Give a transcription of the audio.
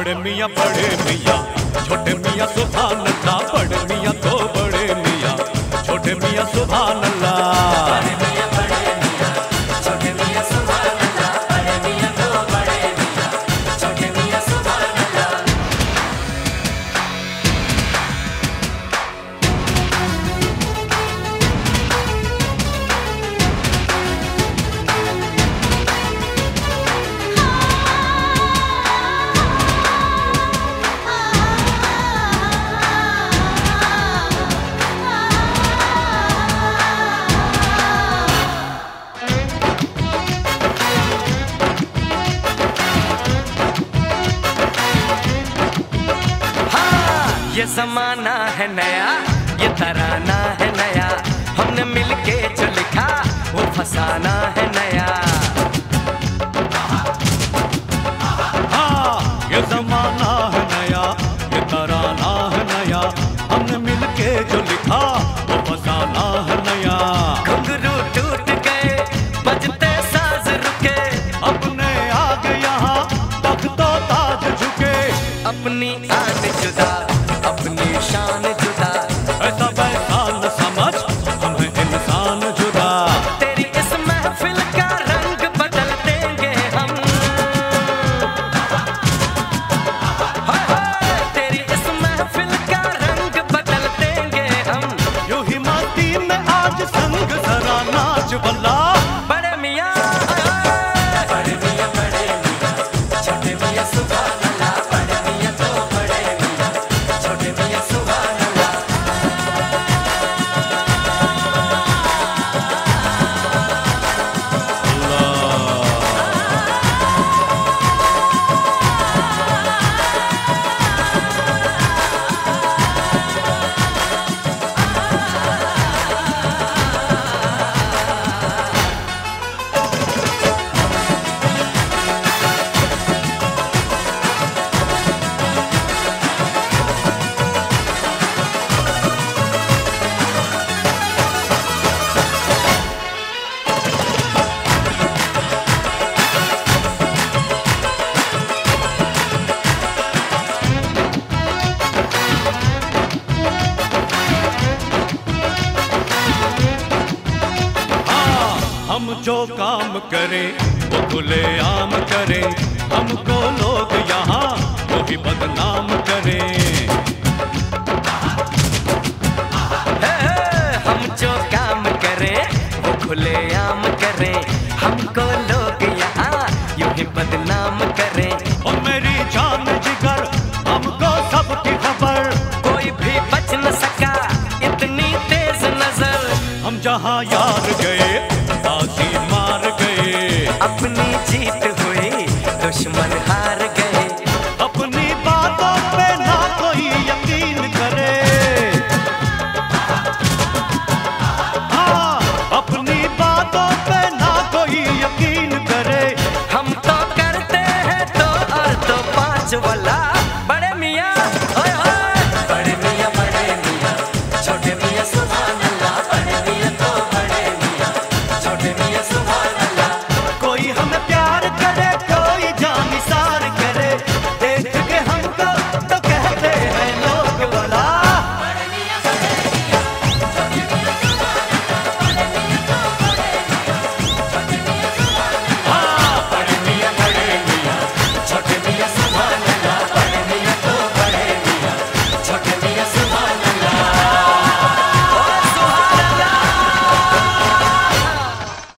बड़े मियाँ छोटे मियाँ सुभान अल्लाह। बड़े मियाँ तो बड़े मियाँ छोटे मियाँ सुभान अल्लाह। बड़े मियाँ छोटे मियाँ सुभान अल्लाह। बड़े मियाँ तो बड़े मियाँ छोटे मियाँ सुभान अल्लाह। ये जमाना है नया, ये तराना है नया, हमने मिलके जो लिखा वो फसाना है नया। हाँ, ये जमाना है नया, ये तराना है नया, हमने मिलके जो लिखा वो फसाना है नया। घुंघरू टूट गए, बजते साज रुके, अपने आगे यहाँ तख्तो ताज झुके। अपनी आन जुदा, अपनी शान जुदा, ऐसा वैसा न समझ, हम हैं इंसान जुदा। तेरी इस महफिल का रंग बदल देंगे हम। हाय हाय, तेरी इस महफिल का रंग बदल देंगे हम। यूं ही मस्ती में आज संग जरा नाच बल्ला। बड़े मियाँ बड़े मियाँ छोटे मियाँ सुभान अल्लाह। बड़े मियाँ तो बड़े मियाँ छोटे मियाँ सुभान अल्लाह। हम जो काम करें वो खुले आम करें, हमको लोग यहाँ वो भी बदनाम करें। हम जो काम करें वो खुले आम करें, हमको लोग यहाँ यूं ही बदनाम करें। और मेरी जान जिगर हमको सबकी खबर, कोई भी बच न सका इतनी तेज नजर। हम जहाँ यार गए बाजी मार गए। अपनी जीत हुई दुश्मन हार